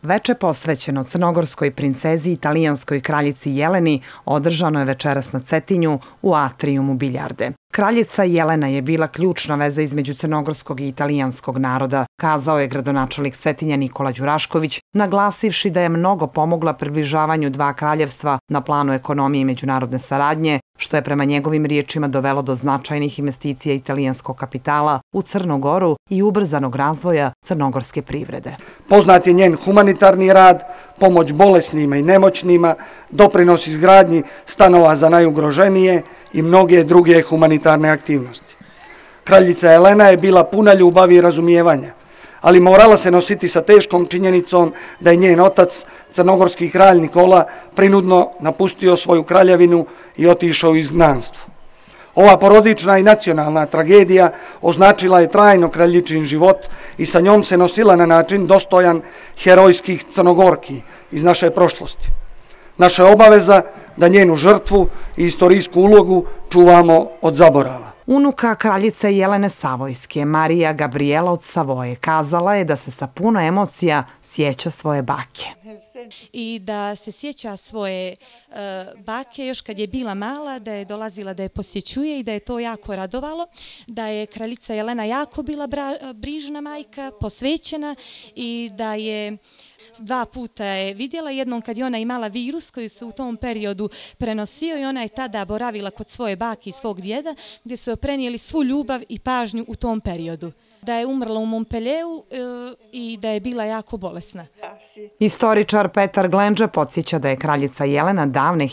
Veče posvećeno crnogorskoj princezi i italijanskoj kraljici Jeleni održano je večeras na Cetinju u atrijumu Biljarde. Kraljica Jelena je bila ključna veza između crnogorskog i italijanskog naroda, kazao je gradonačelnik Cetinja Nikola Đurašković, naglasivši da je mnogo pomogla približavanju dva kraljevstva na planu ekonomije i međunarodne saradnje, što je prema njegovim riječima dovelo do značajnih investicija italijanskog kapitala u Crnu Goru i ubrzanog razvoja crnogorske privrede. Poznat je njen humanitarni rad, pomoć bolesnima i nemoćnima, doprinos izgradnji stanova za najugroženije i mnoge druge humanitarne aktivnosti. Kraljica Jelena je bila puna ljubavi i razumijevanja, ali morala se nositi sa teškom činjenicom da je njen otac, crnogorski kralj Nikola, prinudno napustio svoju kraljevinu i otišao u izgnanstvo. Ova porodična i nacionalna tragedija označila je trajno kraljičin život i sa njom se nosila na način dostojan herojskih Crnogorki iz naše prošlosti. Naša je obaveza da njenu žrtvu i istorijsku ulogu čuvamo od zaborava. Unuka kraljice Jelene Savojske, Marija Gabriela od Savoje, kazala je da se sa puno emocija sjeća svoje bake. I da se sjeća svoje bake još kad je bila mala, da je dolazila da je posjećuje i da je to jako radovalo, da je kraljica Jelena jako bila brižna majka, posvećena i da je 2 puta je vidjela, jednom kad je ona imala virus koji se u tom periodu prenosio i ona je tada boravila kod svoje bake i svog djeda gdje su joj prenijeli svu ljubav i pažnju u tom periodu. Da je umrla u Montpellieru i da je bila jako bolesna. Istoričar Petar Glenđe podsjeća da je kraljica Jelena davne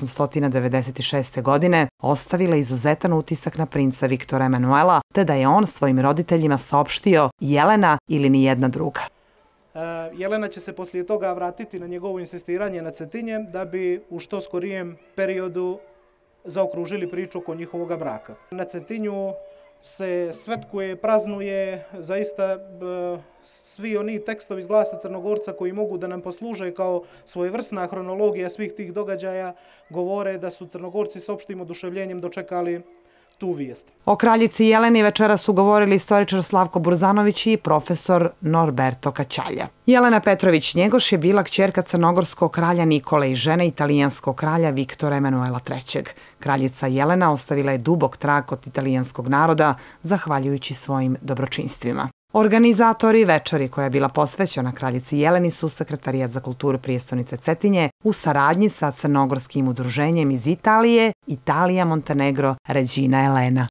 1896. godine ostavila izuzetan utisak na princa Viktora Emanuela, te da je on svojim roditeljima saopštio Jelena ili nijedna druga. Jelena će se poslije toga vratiti na njegovo insistiranje na Cetinje da bi u što skorijem periodu zaokružili priču oko njihovog braka. Na Cetinju se svetkuje, praznuje, zaista svi oni tekstovi iz Glasa Crnogorca koji mogu da nam posluže kao svojevrsna hronologija svih tih događaja govore da su Crnogorci s opštim oduševljenjem dočekali tu vijest. O kraljici Jeleni večera su govorili istoričar Slavko Burzanović i profesor Norberto Kaćalja. Jelena Petrović-Njegoš je bila kćerka crnogorskog kralja Nikole i žene italijanskog kralja Viktora Emanuela III. Kraljica Jelena ostavila je dubok trag kod italijanskog naroda, zahvaljujući svojim dobročinstvima. Organizatori večeri koja je bila posvećena kraljici Jeleni su Sekretarijat za kulturu prijestolnice Cetinje u saradnji sa crnogorskim udruženjem iz Italije, Italija Montenegro Regina Elena.